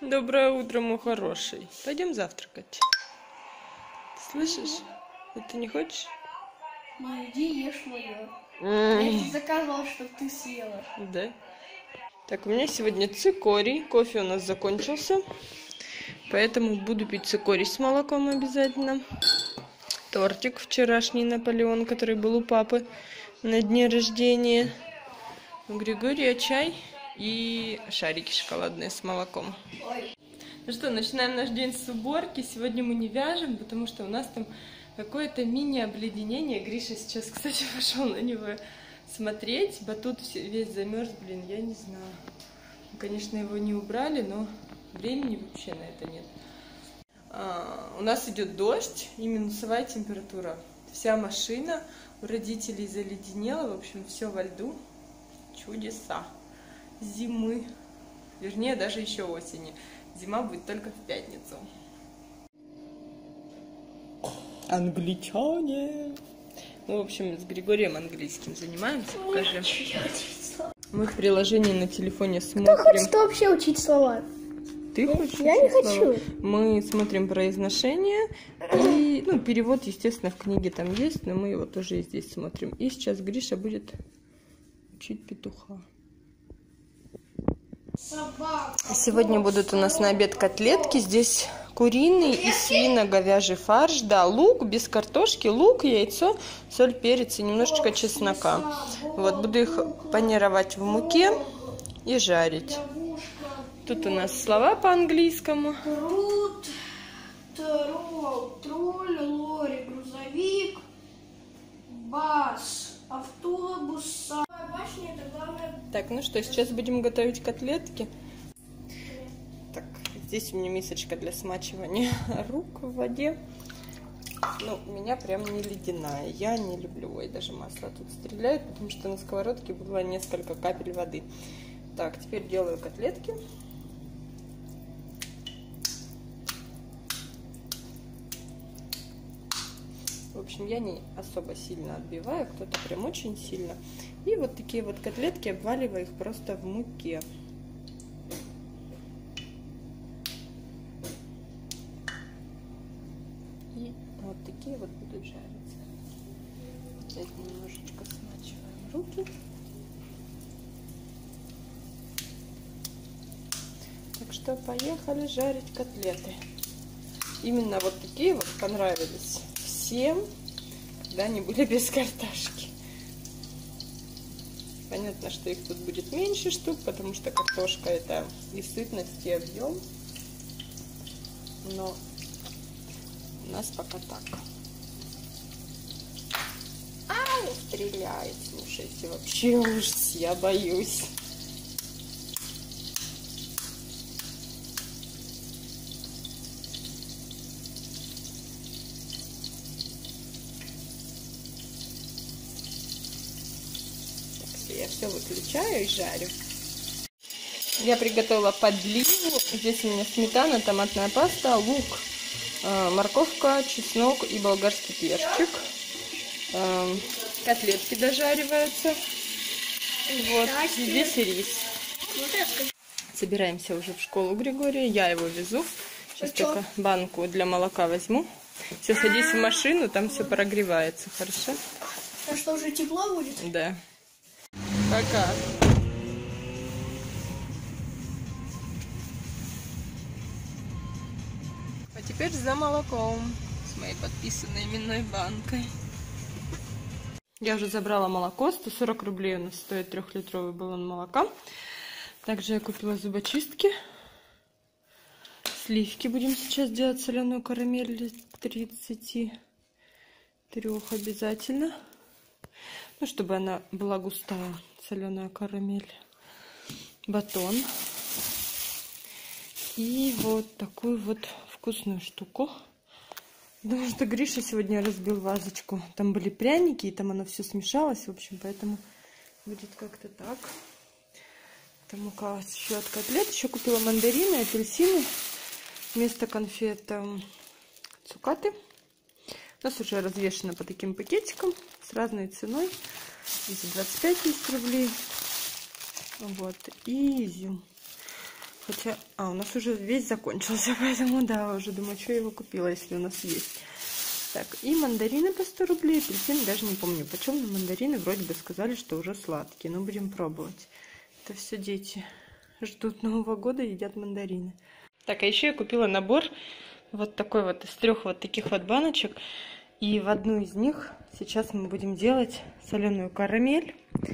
Доброе утро, мой хороший. Пойдем завтракать. Слышишь? Ты не хочешь? Ну иди ешь мое. Я тебе заказывала, чтобы ты съела. Да. Так, у меня сегодня цикорий. Кофе у нас закончился. Поэтому буду пить цикорий с молоком обязательно. Тортик вчерашний Наполеон, который был у папы на дне рождения. У Григория чай и шарики шоколадные с молоком. Ой. Ну что, начинаем наш день с уборки. Сегодня мы не вяжем, потому что у нас там какое-то мини-обледенение. Гриша сейчас, кстати, пошел на него смотреть. Батут весь замерз, блин, я не знаю. Мы, конечно, его не убрали, но времени вообще на это нет. У нас идет дождь и минусовая температура. Вся машина у родителей заледенела, в общем, все во льду. Чудеса зимы, вернее, даже еще осени. Зима будет только в пятницу. Англичане. Мы, в общем, с Григорием английским занимаемся. Покажи. Мы в приложении на телефоне смотрим. Кто хочет вообще учить слова? Ты хочешь? Я не слова? хочу. Мы смотрим произношение и, перевод, естественно, в книге там есть, но мы его тоже и здесь смотрим. И сейчас Гриша будет учить петуха. Сегодня будут у нас на обед котлетки. Здесь куриный и свино-говяжий фарш. Да, лук без картошки, лук, яйцо, соль, перец и немножечко чеснока. Вот, буду их панировать в муке и жарить. Тут у нас слова по-английскому. Трут, тролль, лори, грузовик, бас, автобус, башня, это главное. Так, ну что, сейчас будем готовить котлетки. Так, здесь у меня мисочка для смачивания рук в воде. У меня прям не ледяная. Я не люблю, даже масло тут стреляет, потому что на сковородке было несколько капель воды. Так, теперь делаю котлетки. В общем, я не особо сильно отбиваю, кто-то прям очень сильно. И вот такие вот котлетки, обваливаю их просто в муке. И вот такие вот будут жариться. Опять немножечко смачиваем руки. Так что поехали жарить котлеты. Именно вот такие вот понравились всем, когда они были без картошки. Понятно, что их тут будет меньше штук, потому что картошка это и сытность, и объем. Но у нас пока так. Ай, стреляет, слушайте, вообще ужас, я боюсь. Я все выключаю и жарю. Я приготовила подливу. Здесь у меня сметана, томатная паста, лук, морковка, чеснок и болгарский перчик. Котлетки дожариваются. Вот, здесь рис. Собираемся уже в школу Григория. Я его везу. Сейчас только банку для молока возьму. Все, садись в машину, там все прогревается, хорошо? А что, уже тепло будет? Да. Пока. А теперь за молоком с моей подписанной именной банкой. Я уже забрала молоко, 140 рублей у нас стоит 3-литровый баллон молока. Также я купила зубочистки. Сливки будем сейчас делать, соленую карамель для 33 обязательно. Чтобы она была густая, соленая карамель. Батон. И вот такую вот вкусную штуку. Потому что Гриша сегодня разбил вазочку. Там были пряники, и там оно все смешалось. В общем, поэтому будет как-то так. Там мука еще от котлет. Еще купила мандарины, апельсины. Вместо конфет цукаты. У нас уже развешено по таким пакетикам с разной ценой. Здесь 25 есть рублей. Вот. И изюм. Хотя, у нас уже весь закончился, поэтому да, уже думаю, что я его купила, если у нас есть. Так, и мандарины по 100 рублей, апельсин, даже не помню почем, но мандарины вроде бы сказали, что уже сладкие, но будем пробовать. Это все дети ждут Нового года и едят мандарины. Так, а еще я купила набор вот такой вот из 3 вот таких вот баночек. И в одну из них сейчас мы будем делать соленую карамель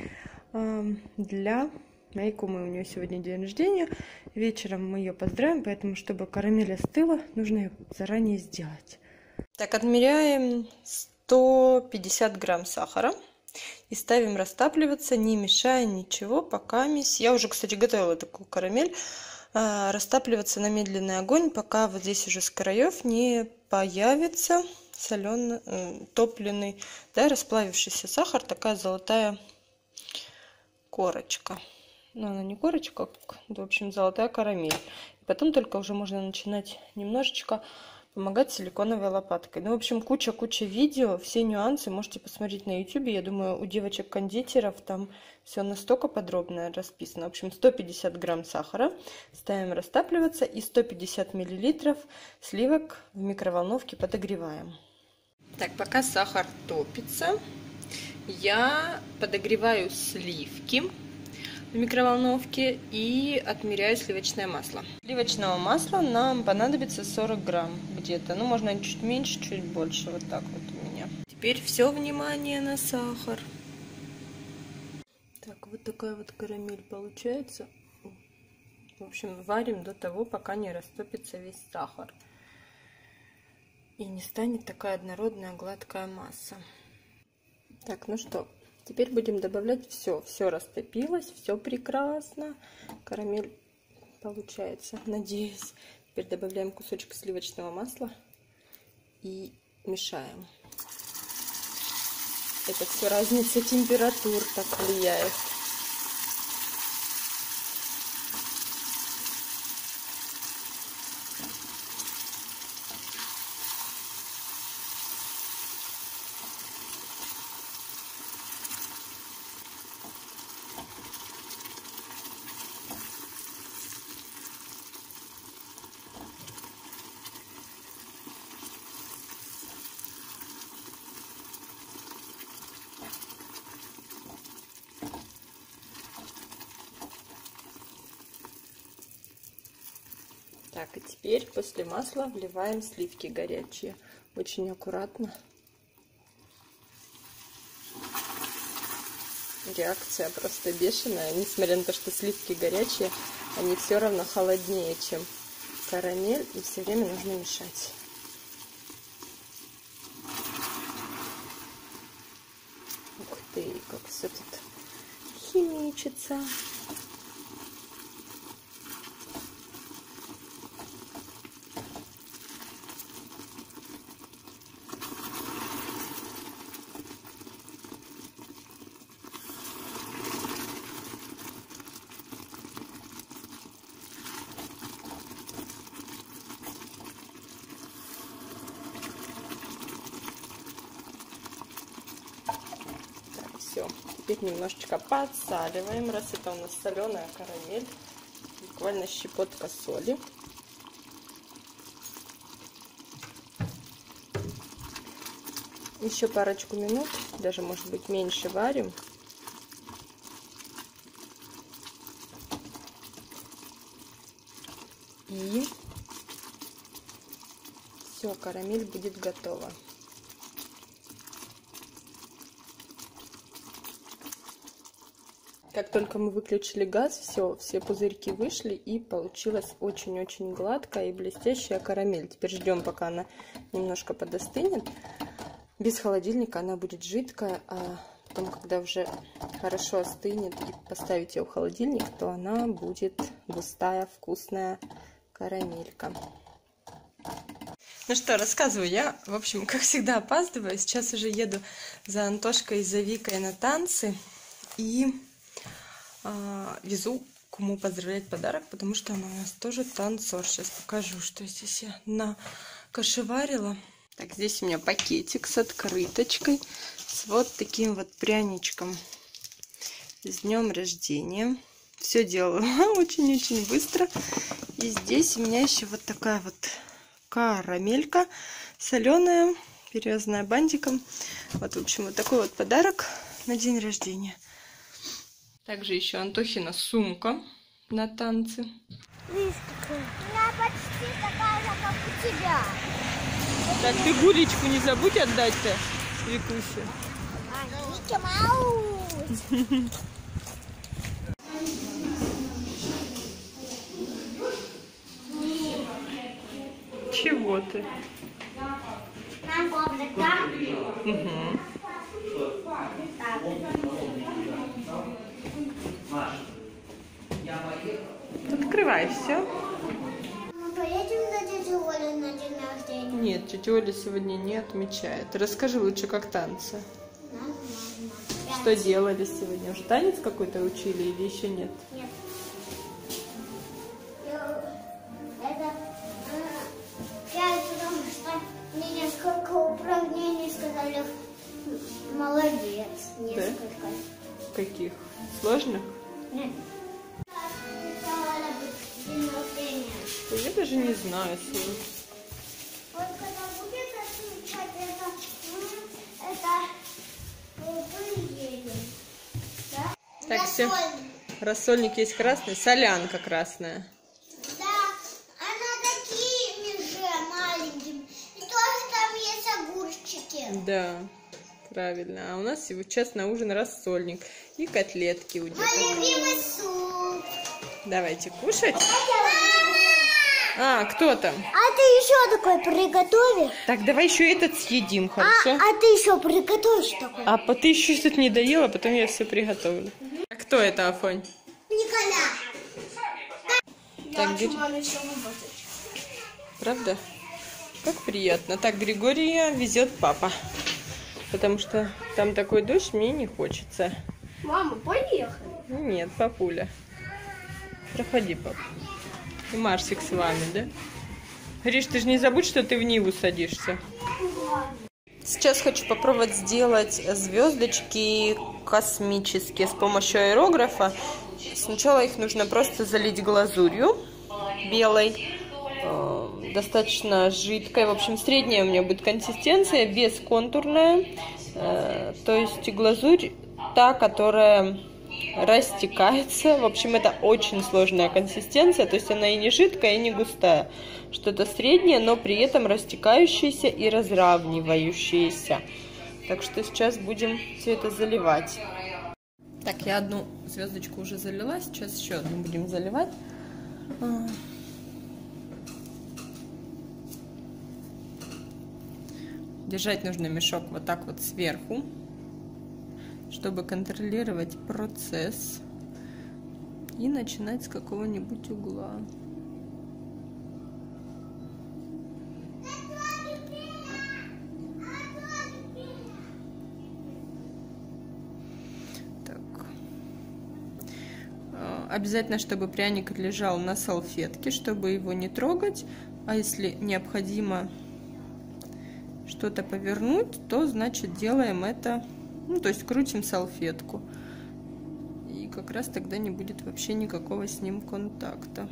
для моей кумы. У нее сегодня день рождения. Вечером мы ее поздравим, поэтому, чтобы карамель остыла, нужно ее заранее сделать. Так, отмеряем 150 грамм сахара и ставим растапливаться, не мешая ничего, пока я уже, кстати, готовила такую карамель. Растапливаться на медленный огонь, пока вот здесь уже с краев не появится соленый, топленый, да, расплавившийся сахар, такая золотая корочка. Но она не корочка, в общем, золотая карамель. Потом только уже можно начинать немножечко помогать силиконовой лопаткой. Ну, в общем, куча видео, все нюансы можете посмотреть на YouTube. Я думаю, у девочек-кондитеров там все настолько подробно расписано. В общем, 150 грамм сахара ставим растапливаться и 150 миллилитров сливок в микроволновке подогреваем. Так, пока сахар топится, я подогреваю сливки в микроволновке и отмеряю сливочное масло. Сливочного масла нам понадобится 40 грамм где-то. Ну, можно чуть меньше, чуть больше. Вот так вот у меня. Теперь все внимание на сахар. Так, вот такая вот карамель получается. В общем, варим до того, пока не растопится весь сахар. И не станет такая однородная гладкая масса. Так, ну что, теперь будем добавлять все. Все растопилось, все прекрасно. Карамель получается, надеюсь. Теперь добавляем кусочек сливочного масла и мешаем. Это все разница температур так влияет. Так, и теперь после масла вливаем сливки горячие. Очень аккуратно. Реакция просто бешеная. Несмотря на то, что сливки горячие, они все равно холоднее, чем карамель. И все время нужно мешать. Ух ты, как все тут химичится. Все, теперь немножечко подсаливаем, раз это у нас соленая карамель, буквально щепотка соли. Еще парочку минут, даже может быть меньше варим. И все, карамель будет готова. Как только мы выключили газ, все пузырьки вышли, и получилась очень-очень гладкая и блестящая карамель. Теперь ждем, пока она немножко подостынет. Без холодильника она будет жидкая, а потом, когда уже хорошо остынет и поставить ее в холодильник, то она будет густая, вкусная карамелька. Ну что, рассказываю. Я, в общем, как всегда, опаздываю. Сейчас уже еду за Антошкой и за Викой на танцы. И везу куму поздравлять подарок, потому что она у нас тоже танцор. Сейчас покажу, что здесь я накошеварила. Так, здесь у меня пакетик с открыточкой, с вот таким вот пряничком. С днем рождения. все делала очень-очень быстро. И здесь у меня еще вот такая вот карамелька соленая, перевязанная бантиком. Вот, в общем, вот такой вот подарок на день рождения. Также еще Антохина сумка на танцы. Видишь, какая? Она почти такая же, как у тебя. Так, ты гулечку не забудь отдать-то, Викусе. Микки Маус. Чего ты? Нам коврик, да? Угу. Открывай все. Мы поедем на тетю Олю на день рождения? Нет, тетя Оля сегодня не отмечает. Расскажи лучше, как танцы. Что делали сегодня? Уже танец какой-то учили или еще нет? Нет. Это я, потому что мне несколько упражнений сказали. Молодец. Несколько. Да? Каких? Сложных? Нет. Я даже не знаю. Вот когда будет отмечать это приедем. Да? Так, все. Рассольник есть красный, солянка красная. Да, она такими же маленькими. И тоже там есть огурчики. Да, правильно. А у нас сейчас на ужин рассольник и котлетки у Мой деток. любимый суп. Давайте кушать. А, кто там? А ты еще такой приготовишь? Так, давай еще этот съедим, хорошо? А ты еще приготовишь такой? А ты еще тут не доела, потом я все приготовлю. А кто это, Афонь? Николя. Так, правда? Как приятно. Так, Григория везет папа. Потому что там такой дождь, мне не хочется. Мама, поехали. Нет, папуля. Проходи, пап. И Марсик с вами, да? Гриш, ты же не забудь, что ты в Ниву садишься. Сейчас хочу попробовать сделать звездочки космические с помощью аэрографа. Сначала их нужно просто залить глазурью белой, достаточно жидкой. В общем, средняя у меня будет консистенция, бесконтурная. То есть глазурь та, которая растекается. В общем, это очень сложная консистенция. То есть она и не жидкая, и не густая. Что-то среднее, но при этом растекающееся и разравнивающееся. Так что сейчас будем все это заливать. Так, я одну звездочку уже залила. Сейчас еще одну будем заливать. Держать нужно мешок вот так вот сверху, чтобы контролировать процесс, и начинать с какого-нибудь угла. Так. Обязательно, чтобы пряник лежал на салфетке, чтобы его не трогать, а если необходимо что-то повернуть, то значит делаем это, ну, то есть крутим салфетку, и как раз тогда не будет вообще никакого с ним контакта.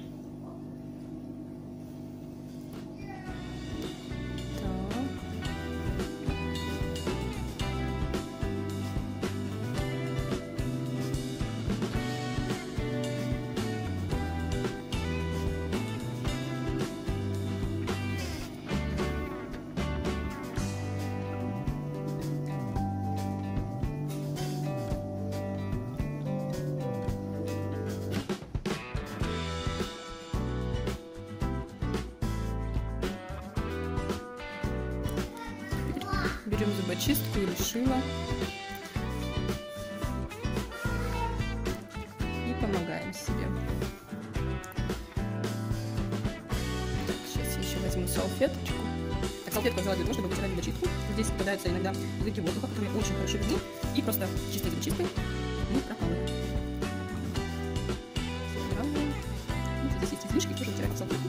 Берем зубочистку или шило и помогаем себе. Так, сейчас я еще возьму салфеточку. Так, салфетку взяла для того, чтобы вытирать зубочистку. Здесь попадаются иногда языки воздуха, которые очень хорошо видны. И просто чистой зубочисткой мы прокалываем. Здесь есть излишки, тоже вытираем салфетку.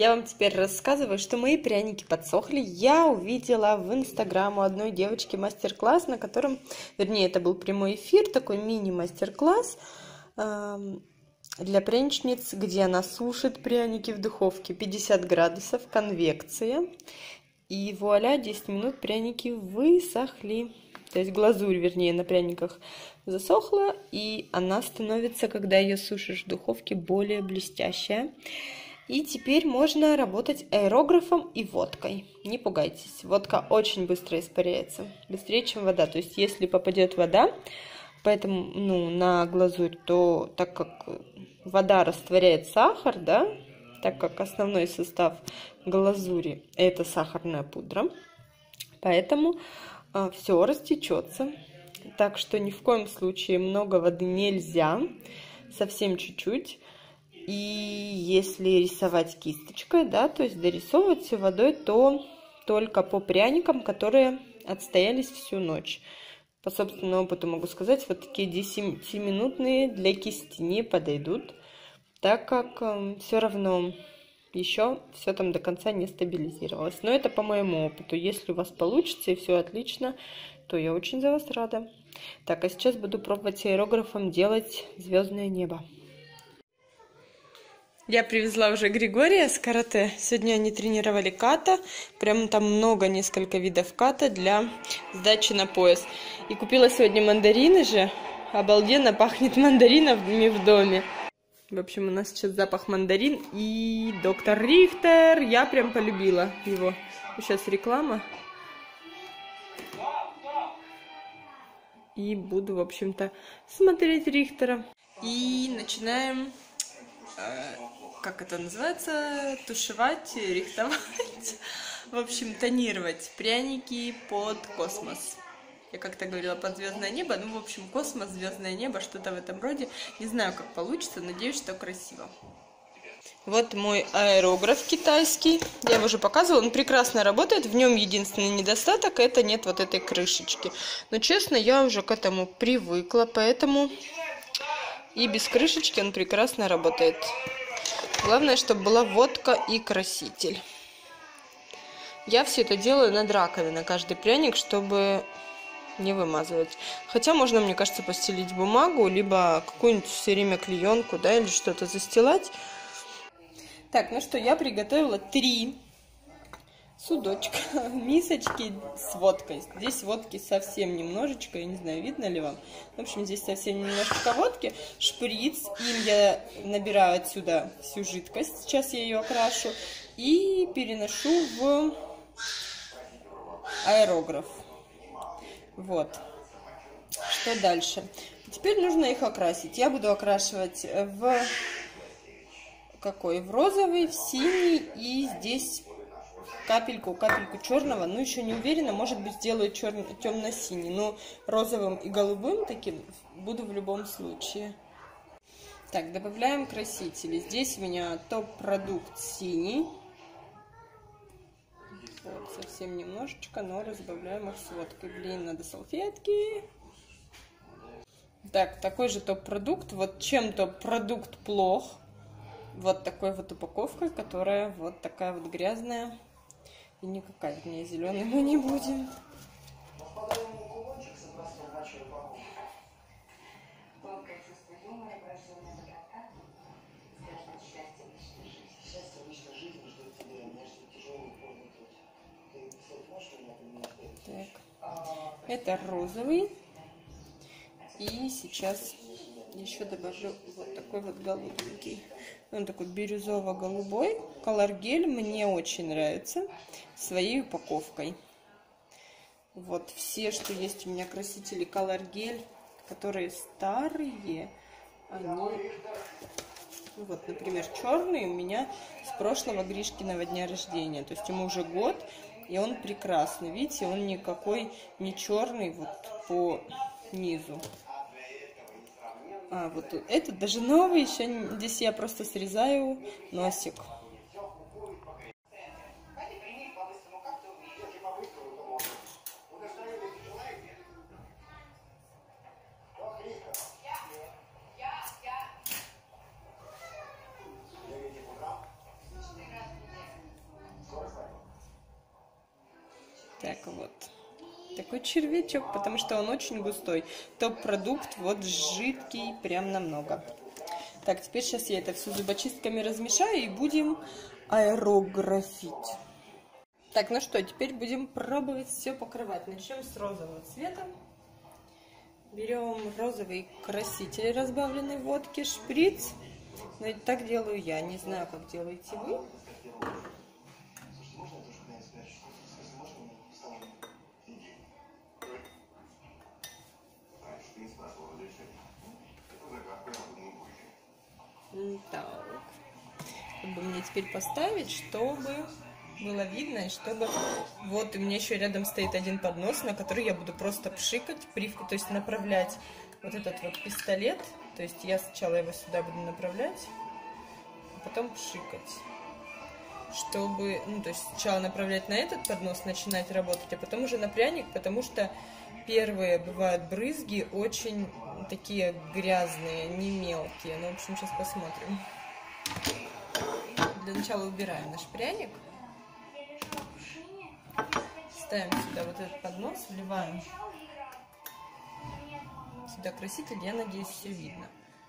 Я вам теперь рассказываю, что мои пряники подсохли. Я увидела в Инстаграм у одной девочки мастер-класс, на котором, вернее, это был прямой эфир, такой мини-мастер-класс для пряничниц, где она сушит пряники в духовке 50 градусов, конвекция. И вуаля, 10 минут пряники высохли. То есть глазурь, вернее, на пряниках засохла, и она становится, когда ее сушишь в духовке, более блестящая. И теперь можно работать аэрографом и водкой. Не пугайтесь, водка очень быстро испаряется, быстрее, чем вода. То есть если попадет вода, поэтому на глазурь, то так как вода растворяет сахар, да, так как основной состав глазури это сахарная пудра, поэтому все растечется. Так что ни в коем случае много воды нельзя, совсем чуть-чуть. И если рисовать кисточкой, да, то есть дорисовывать все водой, то только по пряникам, которые отстоялись всю ночь. По собственному опыту могу сказать, вот такие 10-минутные для кисти не подойдут, так как все равно еще все там до конца не стабилизировалось. Но это по моему опыту. Если у вас получится и все отлично, то я очень за вас рада. Так, а сейчас буду пробовать аэрографом делать звездное небо. Я привезла уже Григория с карате. Сегодня они тренировали ката. Прям там много, несколько видов ката для сдачи на пояс. И купила сегодня мандарины же. Обалденно пахнет мандаринами в доме. В общем, у нас сейчас запах мандарин и доктор Рихтер. Я прям полюбила его. Сейчас реклама. И буду, в общем-то, смотреть Рихтера. И начинаем... как это называется, тушевать, рихтовать, в общем, тонировать пряники под космос. Я как-то говорила под звездное небо, в общем, космос, звездное небо, что-то в этом роде. Не знаю, как получится, надеюсь, что красиво. Вот мой аэрограф китайский, я его уже показывала, он прекрасно работает, в нем единственный недостаток, это нет вот этой крышечки. Но, честно, я уже к этому привыкла, поэтому и без крышечки он прекрасно работает. Главное, чтобы была водка и краситель. Я все это делаю над раковиной, на каждый пряник, чтобы не вымазывать. Хотя можно, мне кажется, постелить бумагу, либо какую-нибудь все время клеенку, да, или что-то застилать. Так, ну что, я приготовила 3 судочка, мисочки с водкой. Здесь водки совсем немножечко, я не знаю, видно ли вам. В общем, здесь совсем немножечко водки. Шприц, им я набираю отсюда всю жидкость, сейчас я ее окрашу. И переношу в аэрограф. Вот. Что дальше? Теперь нужно их окрасить. Я буду окрашивать в какой? В розовый, в синий и здесь... капельку черного, ну еще не уверена, может быть сделаю темно-синий, но розовым и голубым таким буду в любом случае. Так, добавляем красители. Здесь у меня топ-продукт синий. Вот, совсем немножечко, но разбавляем их с водкой. Блин, надо салфетки. Так, такой же топ-продукт. Вот чем топ-продукт плох. Вот такой вот упаковкой, которая вот такая вот грязная. И никакая в ней зеленой мы не будем. Так. Это розовый. И сейчас еще добавлю вот такой вот голубенький. Он такой бирюзово-голубой. Color Gel мне очень нравится своей упаковкой. Вот все, что есть у меня красители Color Gel, которые старые, они... Вот, например, черный у меня с прошлого Гришкиного дня рождения. То есть ему уже год, и он прекрасный. Видите, он никакой не черный вот по низу. А, вот этот даже новый, еще здесь я просто срезаю носик. вот. Такой червячок, потому что он очень густой. Топ-продукт, вот жидкий, прям намного. Так, теперь сейчас я это все зубочистками размешаю и будем аэрографить. Так, ну что, теперь будем пробовать все покрывать. Начнем с розового цвета. Берем розовый краситель разбавленной водки, шприц. Но так делаю я, не знаю, как делаете вы. Так, чтобы мне теперь поставить, чтобы было видно, и чтобы... Вот, у меня еще рядом стоит один поднос, на который я буду просто пшикать, то есть направлять вот этот вот пистолет. То есть я сначала его сюда буду направлять, а потом пшикать. Чтобы, ну, то есть сначала направлять на этот поднос, начинать работать, а потом уже на пряник, потому что первые бывают брызги очень такие грязные, не мелкие. Ну, в общем, сейчас посмотрим. Для начала убираем наш пряник. Ставим сюда вот этот поднос, вливаем сюда краситель. Я надеюсь, все видно.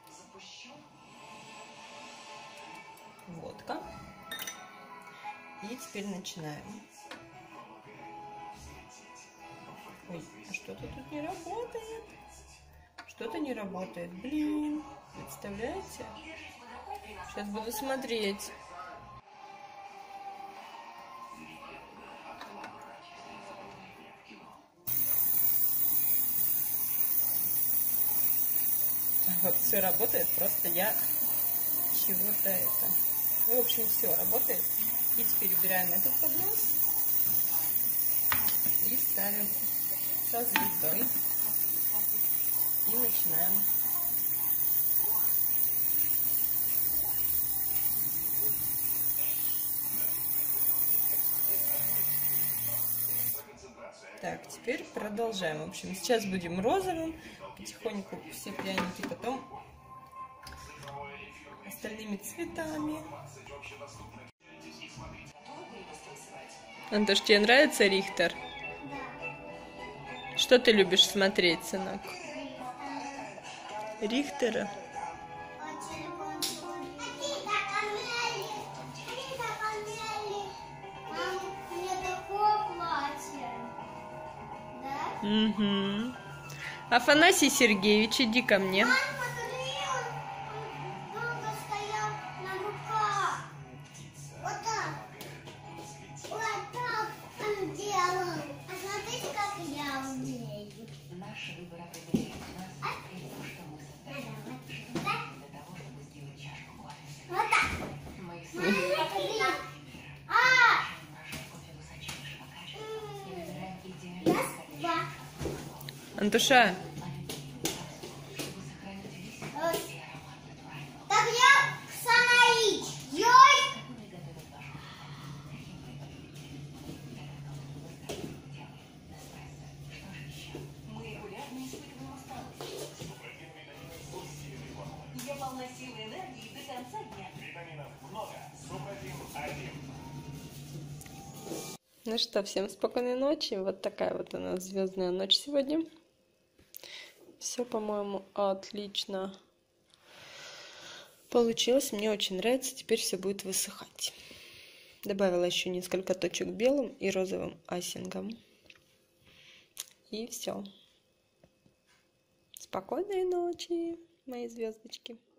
Водка. И теперь начинаем. Ой, а что-то тут не работает. Что-то не работает. Блин, представляете? Сейчас буду смотреть. Вот все работает, просто я чего-то это... Ну, в общем, все работает. И теперь убираем этот поднос и ставим со звездой. И начинаем. Так, теперь продолжаем. В общем, сейчас будем розовым. Потихоньку все пряники, потом остальными цветами. Антош, тебе нравится Рихтер? Да. Что ты любишь смотреть, сынок? Рихтера? Угу. Афанасий Сергеевич, иди ко мне. Антоша. Так я Санаич. Йой. Я полна силы и энергии до конца дня. Витаминов много. Супротин-1. Ну что, всем спокойной ночи. Вот такая вот у нас звездная ночь сегодня. Все, по-моему, отлично получилось. Мне очень нравится. Теперь все будет высыхать. Добавила еще несколько точек белым и розовым айсингом. И все. Спокойной ночи, мои звездочки.